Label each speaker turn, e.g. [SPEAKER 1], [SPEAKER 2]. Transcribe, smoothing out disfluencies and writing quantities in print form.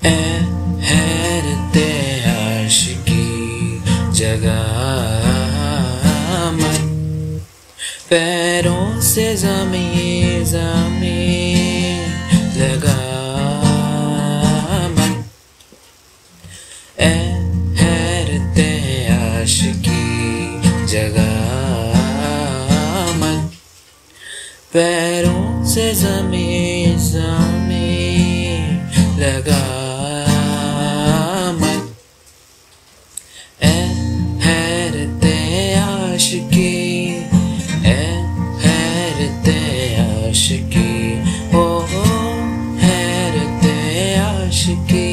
[SPEAKER 1] ए हैरते आशिकी जगह मत, पैरों से ज़मीं ज़मीं लगा मन। ए हैरते आशिकी जगह मन, पैरों से ज़मीं ज़मीं लगा मन। ए हैरते आशिकी, ए हैरते आशिकी, ओ हैरते आशिकी।